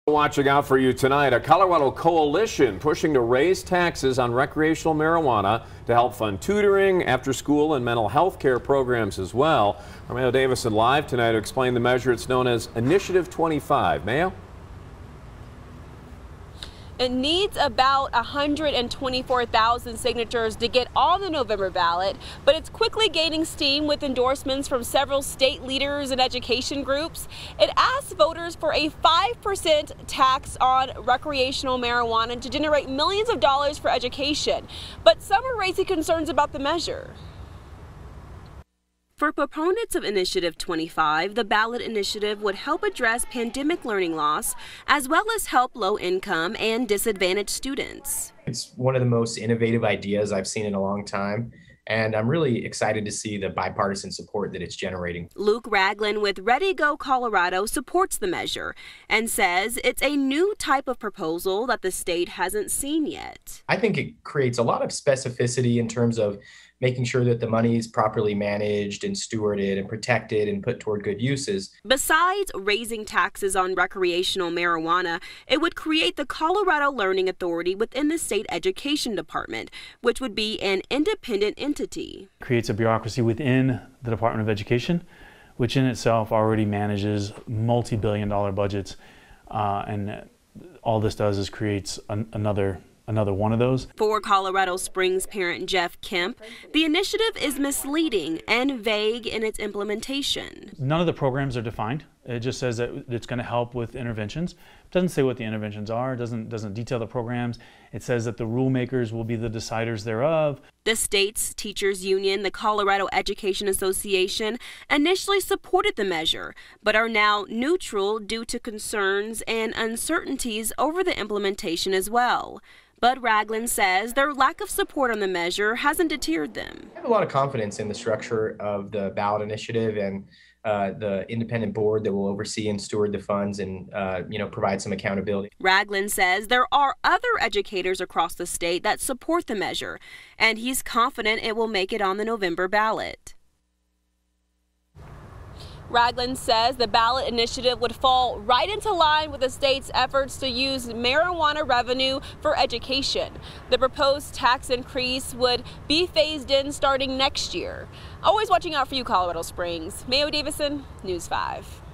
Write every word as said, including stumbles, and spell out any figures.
Watching out for you tonight, a Colorado coalition pushing to raise taxes on recreational marijuana to help fund tutoring, after school, and mental health care programs as well. Our Mayo Davison live tonight to explain the measure. It's known as Initiative twenty-five. Mayo? It needs about one hundred twenty-four thousand signatures to get on the November ballot, but it's quickly gaining steam with endorsements from several state leaders and education groups. It asks voters for a five percent tax on recreational marijuana to generate millions of dollars for education, but some are raising concerns about the measure. For proponents of Initiative twenty-five, the ballot initiative would help address pandemic learning loss, as well as help low-income and disadvantaged students. It's one of the most innovative ideas I've seen in a long time, and I'm really excited to see the bipartisan support that it's generating. Luke Ragland with Ready Go Colorado supports the measure and says it's a new type of proposal that the state hasn't seen yet. I think it creates a lot of specificity in terms of making sure that the money is properly managed and stewarded and protected and put toward good uses. Besides raising taxes on recreational marijuana, it would create the Colorado Learning Authority within the state education department, which would be an independent entity. It creates a bureaucracy within the Department of Education, which in itself already manages multi-billion dollar budgets, uh, and all this does is creates an, another Another one of those. For Colorado Springs parent Jeff Kemp, the initiative is misleading and vague in its implementation. None of the programs are defined. It just says that it's going to help with interventions. It doesn't say what the interventions are. It doesn't, doesn't detail the programs. It says that the rule makers will be the deciders thereof. The state's teachers union, the Colorado Education Association, initially supported the measure, but are now neutral due to concerns and uncertainties over the implementation as well. But Ragland says their lack of support on the measure hasn't deterred them. I have a lot of confidence in the structure of the ballot initiative and uh, the independent board that will oversee and steward the funds and uh, you know, provide some accountability. Ragland says there are other educators across the state that support the measure, and he's confident it will make it on the November ballot. Ragland says the ballot initiative would fall right into line with the state's efforts to use marijuana revenue for education. The proposed tax increase would be phased in starting next year. Always watching out for you, Colorado Springs. Mayo Davison, News five.